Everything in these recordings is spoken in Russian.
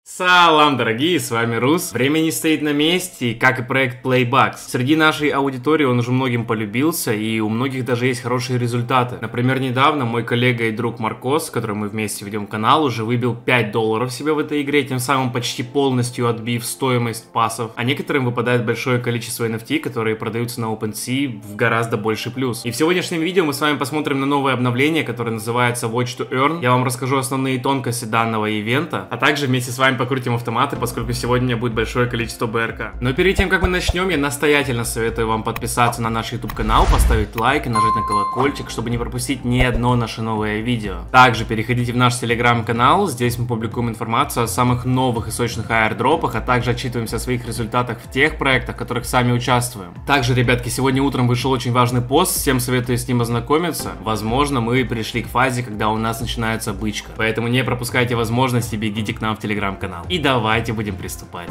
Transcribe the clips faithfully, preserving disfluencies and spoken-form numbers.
Салам, дорогие, с вами Рус. Время не стоит на месте, как и проект Playbugs. Среди нашей аудитории он уже многим полюбился, и у многих даже есть хорошие результаты. Например, недавно мой коллега и друг Маркос, с которым мы вместе ведем канал, уже выбил пять долларов себе в этой игре, тем самым почти полностью отбив стоимость пассов. А некоторым выпадает большое количество эн эф ти, которые продаются на OpenSea в гораздо больший плюс. И в сегодняшнем видео мы с вами посмотрим на новое обновление, которое называется Watch to Earn. Я вам расскажу основные тонкости данного ивента, а также вместе с вами покрутим автоматы, поскольку сегодня будет большое количество бэ эр ка. Но перед тем, как мы начнем, я настоятельно советую вам подписаться на наш YouTube канал, поставить лайк и нажать на колокольчик, чтобы не пропустить ни одно наше новое видео. Также переходите в наш телеграм-канал, здесь мы публикуем информацию о самых новых и сочных аирдропах, а также отчитываемся о своих результатах в тех проектах, в которых сами участвуем. Также, ребятки, сегодня утром вышел очень важный пост, всем советую с ним ознакомиться. Возможно, мы пришли к фазе, когда у нас начинается бычка. Поэтому не пропускайте возможности, бегите к нам в телеграм-канал. И давайте будем приступать.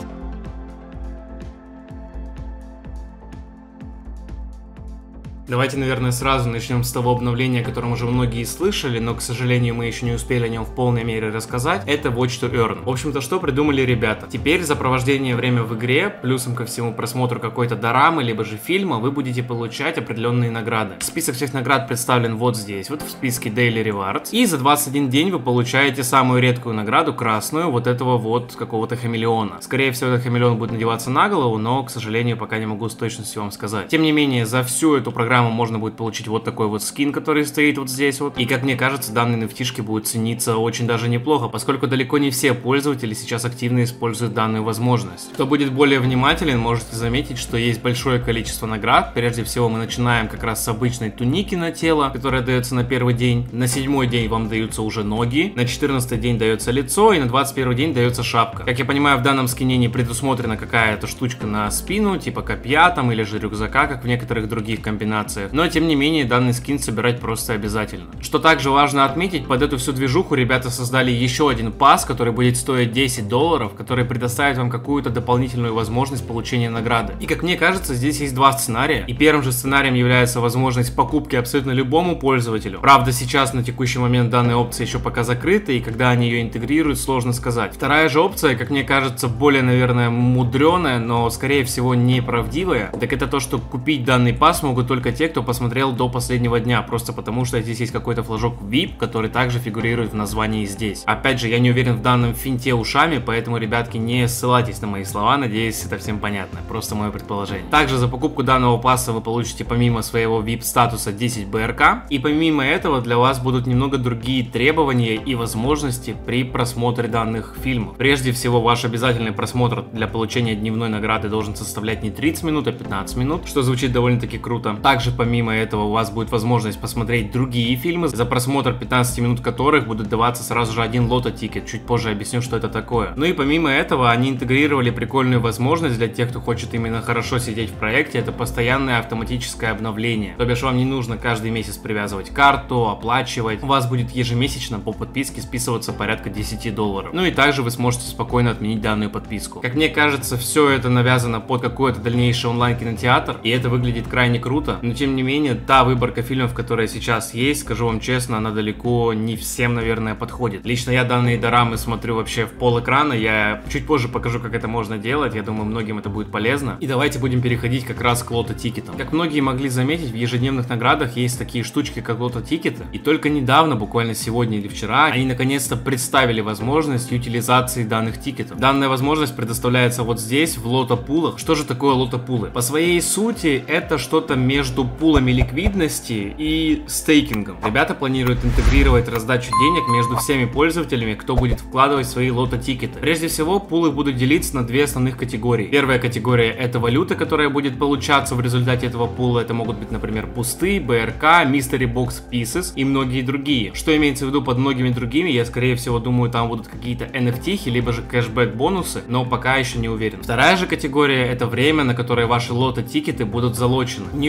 Давайте, наверное, сразу начнем с того обновления, о котором уже многие слышали, но, к сожалению, мы еще не успели о нем в полной мере рассказать. Это Watch to Earn. В общем-то, что придумали ребята? Теперь за провождение время в игре, плюсом ко всему просмотру какой-то дорамы, либо же фильма, вы будете получать определенные награды. Список всех наград представлен вот здесь, вот в списке Daily Rewards. И за двадцать один день вы получаете самую редкую награду, красную, вот этого вот какого-то хамелеона. Скорее всего, этот хамелеон будет надеваться на голову, но, к сожалению, пока не могу с точностью вам сказать. Тем не менее, за всю эту программу можно будет получить вот такой вот скин, который стоит вот здесь вот. И, как мне кажется, данные эн эф ти-шки будут цениться очень даже неплохо, поскольку далеко не все пользователи сейчас активно используют данную возможность. Кто будет более внимателен, можете заметить, что есть большое количество наград. Прежде всего, мы начинаем как раз с обычной туники на тело, которая дается на первый день. На седьмой день вам даются уже ноги, на четырнадцатый день дается лицо, и на двадцать первый день дается шапка. Как я понимаю, в данном скине не предусмотрена какая-то штучка на спину, типа копья там или же рюкзака, как в некоторых других комбинациях. Но, тем не менее, данный скин собирать просто обязательно. Что также важно отметить, под эту всю движуху ребята создали еще один пасс, который будет стоить десять долларов, который предоставит вам какую-то дополнительную возможность получения награды. И, как мне кажется, здесь есть два сценария. И первым же сценарием является возможность покупки абсолютно любому пользователю. Правда, сейчас на текущий момент данная опция еще пока закрыта, и когда они ее интегрируют, сложно сказать. Вторая же опция, как мне кажется, более, наверное, мудреная, но, скорее всего, неправдивая. Так это то, что купить данный пасс могут только те, кто посмотрел до последнего дня, просто потому что здесь есть какой-то флажок ви ай пи, который также фигурирует в названии здесь. Опять же, я не уверен в данном финте ушами, поэтому, ребятки, не ссылайтесь на мои слова, надеюсь, это всем понятно, просто мое предположение. Также за покупку данного пасса вы получите помимо своего ви ай пи статуса десять бэ эр ка, и помимо этого для вас будут немного другие требования и возможности при просмотре данных фильмов. Прежде всего, ваш обязательный просмотр для получения дневной награды должен составлять не тридцать минут, а пятнадцать минут, что звучит довольно-таки круто. Также помимо этого у вас будет возможность посмотреть другие фильмы, за просмотр пятнадцати минут которых будет даваться сразу же один лото-тикет. Чуть позже объясню, что это такое. Ну и помимо этого они интегрировали прикольную возможность для тех, кто хочет именно хорошо сидеть в проекте. Это постоянное автоматическое обновление. То бишь вам не нужно каждый месяц привязывать карту, оплачивать. У вас будет ежемесячно по подписке списываться порядка десяти долларов. Ну и также вы сможете спокойно отменить данную подписку. Как мне кажется, все это навязано под какой-то дальнейший онлайн-кинотеатр, и это выглядит крайне круто. Но тем не менее, та выборка фильмов, которая сейчас есть, скажу вам честно, она далеко не всем, наверное, подходит. Лично я данные дорамы смотрю вообще в пол экрана, я чуть позже покажу, как это можно делать, я думаю, многим это будет полезно. И давайте будем переходить как раз к лото-тикетам. Как многие могли заметить, в ежедневных наградах есть такие штучки, как лото-тикеты, и только недавно, буквально сегодня или вчера, они наконец-то представили возможность утилизации данных тикетов. Данная возможность предоставляется вот здесь, в лото-пулах. Что же такое лото-пулы? По своей сути, это что-то между пулами ликвидности и стейкингом. Ребята планируют интегрировать раздачу денег между всеми пользователями, кто будет вкладывать свои лото-тикеты. Прежде всего, пулы будут делиться на две основных категории. Первая категория — это валюта, которая будет получаться в результате этого пула. Это могут быть, например, пусты, бэ эр ка, Mystery Box Pieces и многие другие. Что имеется в виду под многими другими, я скорее всего думаю, там будут какие-то эн эф ти, либо же кэшбэк-бонусы, но пока еще не уверен. Вторая же категория — это время, на которое ваши лото-тикеты будут залочены. Не уверен,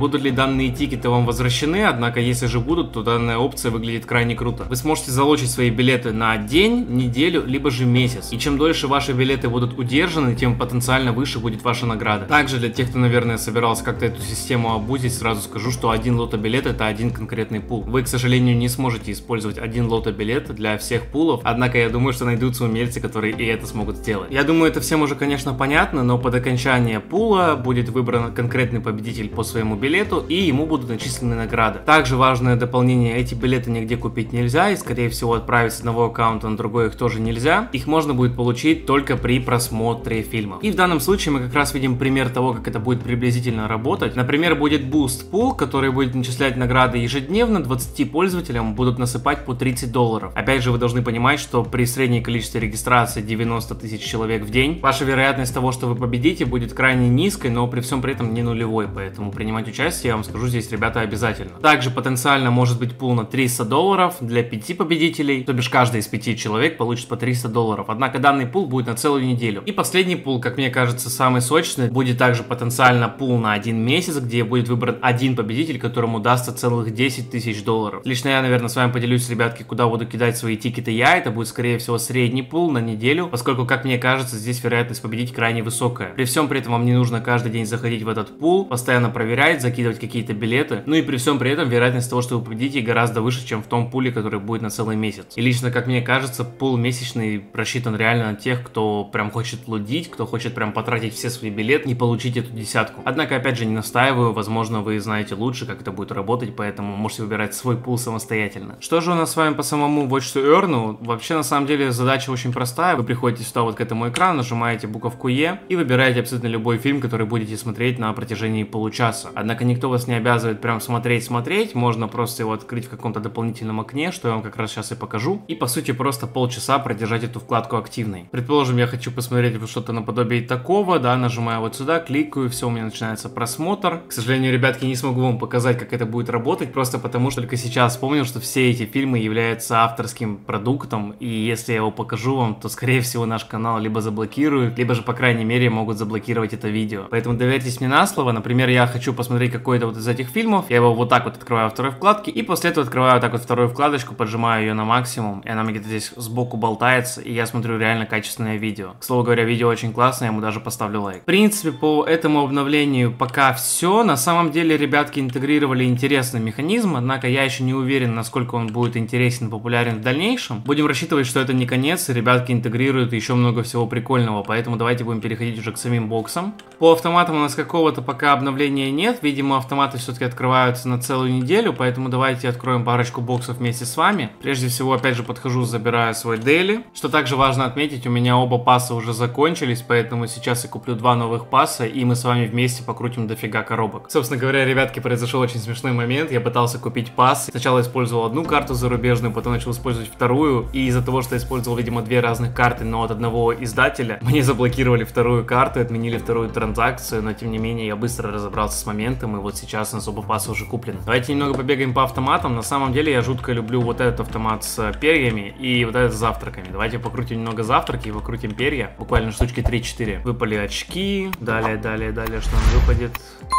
будут ли данные тикеты вам возвращены, однако если же будут, то данная опция выглядит крайне круто. Вы сможете залочить свои билеты на день, неделю, либо же месяц. И чем дольше ваши билеты будут удержаны, тем потенциально выше будет ваша награда. Также для тех, кто, наверное, собирался как-то эту систему обузить, сразу скажу, что один лото-билет это один конкретный пул. Вы, к сожалению, не сможете использовать один лото-билет для всех пулов, однако я думаю, что найдутся умельцы, которые и это смогут сделать. Я думаю, это всем уже, конечно, понятно, но под окончание пула будет выбран конкретный победитель по своему билету, и ему будут начислены награды. Также важное дополнение: эти билеты нигде купить нельзя, и скорее всего отправить с одного аккаунта на другой их тоже нельзя. Их можно будет получить только при просмотре фильмов. И в данном случае мы как раз видим пример того, как это будет приблизительно работать. Например, будет Boost Pool, который будет начислять награды ежедневно, двадцати пользователям будут насыпать по тридцать долларов. Опять же, вы должны понимать, что при среднем количестве регистрации девяносто тысяч человек в день, ваша вероятность того, что вы победите, будет крайне низкой, но при всем при этом не нулевой, поэтому принимать участие, я вам скажу здесь, ребята, обязательно. Также потенциально может быть пул на триста долларов для пяти победителей, то бишь каждый из пяти человек получит по триста долларов, однако данный пул будет на целую неделю. И последний пул, как мне кажется, самый сочный, будет также потенциально пул на один месяц, где будет выбран один победитель, которому дастся целых десять тысяч долларов. Лично я, наверное, с вами поделюсь, ребятки, куда буду кидать свои тикеты я. Это будет, скорее всего, средний пул на неделю, поскольку, как мне кажется, здесь вероятность победить крайне высокая. При всем при этом вам не нужно каждый день заходить в этот пул, постоянно проверять, закидывать какие-то билеты. Ну и при всем при этом вероятность того, что вы победите, гораздо выше, чем в том пуле, который будет на целый месяц. И лично, как мне кажется, пул месячный рассчитан реально на тех, кто прям хочет лудить, кто хочет прям потратить все свои билеты и получить эту десятку. Однако, опять же, не настаиваю, возможно, вы знаете лучше, как это будет работать, поэтому можете выбирать свой пул самостоятельно. Что же у нас с вами по самому Watch to Earn? Вообще, на самом деле, задача очень простая. Вы приходите сюда вот к этому экрану, нажимаете буковку Е и выбираете абсолютно любой фильм, который будете смотреть на протяжении получаса. Однако никто вас не обязывает прям смотреть-смотреть, можно просто его открыть в каком-то дополнительном окне, что я вам как раз сейчас и покажу, и по сути просто полчаса продержать эту вкладку активной. Предположим, я хочу посмотреть что-то наподобие такого, да, нажимаю вот сюда, кликаю, все, у меня начинается просмотр. К сожалению, ребятки, не смогу вам показать, как это будет работать, просто потому что только сейчас вспомнил, что все эти фильмы являются авторским продуктом, и если я его покажу вам, то скорее всего наш канал либо заблокируют, либо же по крайней мере могут заблокировать это видео. Поэтому доверьтесь мне на слово. Например, я хочу посмотреть какой-то вот из этих фильмов, я его вот так вот открываю во второй вкладке, и после этого открываю вот так вот вторую вкладочку, поджимаю ее на максимум, и она мне где-то здесь сбоку болтается, и я смотрю реально качественное видео. К слову говоря, видео очень классное, я ему даже поставлю лайк. В принципе, по этому обновлению пока все. На самом деле, ребятки интегрировали интересный механизм, однако я еще не уверен, насколько он будет интересен и популярен в дальнейшем. Будем рассчитывать, что это не конец, и ребятки интегрируют еще много всего прикольного, поэтому давайте будем переходить уже к самим боксам. По автоматам у нас какого-то пока обновления нет, видимо, автоматы все-таки открываются на целую неделю, поэтому давайте откроем парочку боксов вместе с вами. Прежде всего, опять же, подхожу, забираю свой дейли. Что также важно отметить, у меня оба пасса уже закончились, поэтому сейчас я куплю два новых пасса, и мы с вами вместе покрутим дофига коробок. Собственно говоря, ребятки, произошел очень смешной момент. Я пытался купить пасс. Сначала использовал одну карту зарубежную, потом начал использовать вторую, и из-за того, что я использовал, видимо, две разных карты, но от одного издателя, мне заблокировали вторую карту, отменили вторую транзакцию, но тем не менее я быстро разобрался с моментом, и вот сейчас у нас оба пасса уже куплены. Давайте немного побегаем по автоматам. На самом деле я жутко люблю вот этот автомат с перьями и вот этот с завтраками. Давайте покрутим немного завтраки и покрутим перья. Буквально штучки три-четыре. Выпали очки. Далее, далее, далее, что нам выпадет?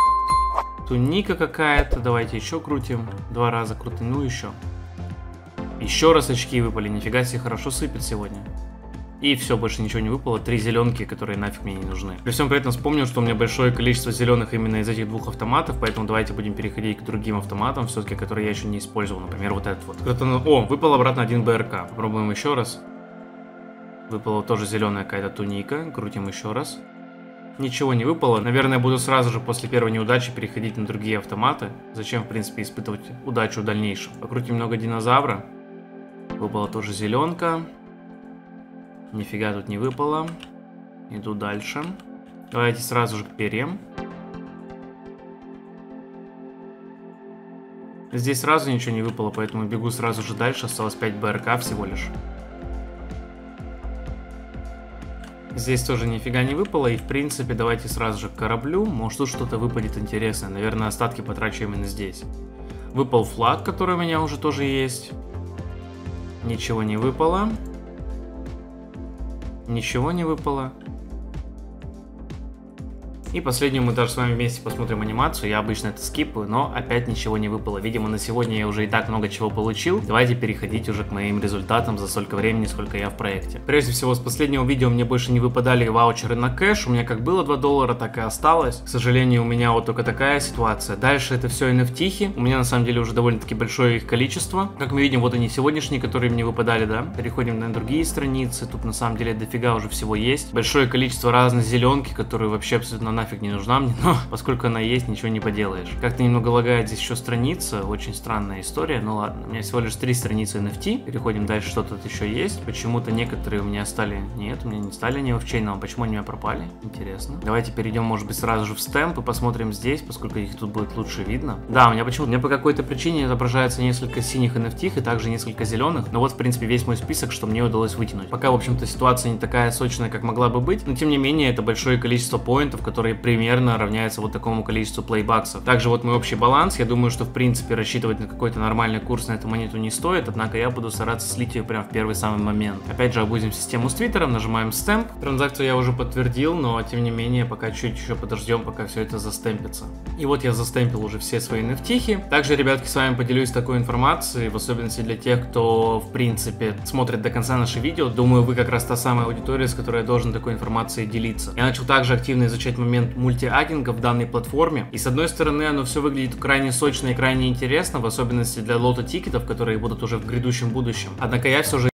Туника какая-то. Давайте еще крутим. Два раза крутим. Ну еще. Еще раз очки выпали. Нифига себе, хорошо сыпет сегодня. И все, больше ничего не выпало. Три зеленки, которые нафиг мне не нужны. При всем при этом вспомнил, что у меня большое количество зеленых именно из этих двух автоматов, поэтому давайте будем переходить к другим автоматам, все-таки, которые я еще не использовал. Например, вот этот вот. О, выпал обратно один БРК. Попробуем еще раз. Выпала тоже зеленая какая-то туника. Крутим еще раз. Ничего не выпало. Наверное, буду сразу же после первой неудачи переходить на другие автоматы. Зачем, в принципе, испытывать удачу в дальнейшем. Покрутим много динозавра. Выпала тоже зеленка. Нифига тут не выпало. Иду дальше. Давайте сразу же к перьям. Здесь сразу ничего не выпало, поэтому бегу сразу же дальше. Осталось пять БРК всего лишь. Здесь тоже нифига не выпало. И в принципе давайте сразу же к кораблю. Может тут что-то выпадет интересное. Наверное, остатки потрачу именно здесь. Выпал флаг, который у меня уже тоже есть. Ничего не выпало. Ничего не выпало. И последнюю мы даже с вами вместе посмотрим анимацию. Я обычно это скипаю, но опять ничего не выпало. Видимо, на сегодня я уже и так много чего получил. Давайте переходить уже к моим результатам за столько времени, сколько я в проекте. Прежде всего, с последнего видео мне больше не выпадали ваучеры на кэш. У меня как было два доллара, так и осталось. К сожалению, у меня вот только такая ситуация. Дальше это все эн эф ти-хи. У меня на самом деле уже довольно-таки большое их количество. Как мы видим, вот они сегодняшние, которые мне выпадали, да. Переходим на другие страницы. Тут на самом деле дофига уже всего есть. Большое количество разной зеленки, которую вообще абсолютно нафиг не нужна мне. Но поскольку она есть, ничего не поделаешь. Как-то немного лагает здесь еще страница. Очень странная история. Ну ладно, у меня всего лишь три страницы эн эф ти. Переходим дальше, что тут еще есть. Почему-то некоторые у меня стали... Нет, у меня не стали они офчейном. Почему они у меня пропали? Интересно. Давайте перейдем, может быть, сразу же в стемп и посмотрим здесь, поскольку их тут будет лучше видно. Да, у меня почему-то... У меня по какой-то причине отображается несколько синих эн эф ти и также несколько зеленых. Но вот, в принципе, весь мой список, что мне удалось вытянуть. Пока, в общем-то, ситуация не такая сочная, как могла бы быть. Но, тем не менее, это большое количество поинтов, которые примерно равняются вот такому количеству плейбаксов. Также вот мой общий баланс. Я думаю, что, в принципе, рассчитывать на какой-то нормальный курс на эту монету не стоит. Однако я буду стараться слить ее прямо в первый самый момент. Опять же, обузим систему с твиттером, нажимаем стемп. Транзакцию я уже подтвердил, но, тем не менее, пока чуть еще подождем, пока все это застемпится. И вот я застемпил уже все свои эн эф ти-хи. Также, ребятки, с вами поделюсь такой информацией, в особенности для тех, кто, в принципе, смотрит до конца наше видео. Думаю, вы как раз та самая аудитория, с которой я должен такой информацией делиться. Я начал также активно изучать момент мультиагинга в данной платформе. И, с одной стороны, оно все выглядит крайне сочно и крайне интересно, в особенности для лото-тикетов, которые будут уже в грядущем будущем. Однако я все же